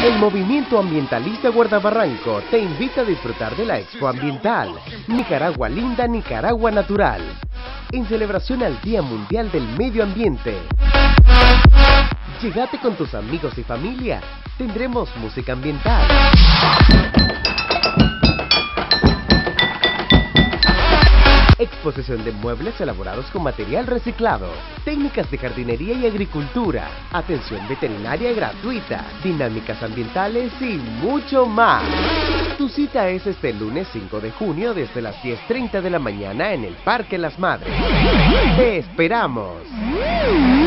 El movimiento ambientalista Guardabarranco te invita a disfrutar de la Expo Ambiental Nicaragua Linda, Nicaragua Natural, en celebración al Día Mundial del Medio Ambiente. Llegate con tus amigos y familia. Tendremos música ambiental, exposición de muebles elaborados con material reciclado, técnicas de jardinería y agricultura, atención veterinaria gratuita, dinámicas ambientales y mucho más. Tu cita es este lunes 5 de junio desde las 10:30 de la mañana en el Parque Las Madres. ¡Te esperamos!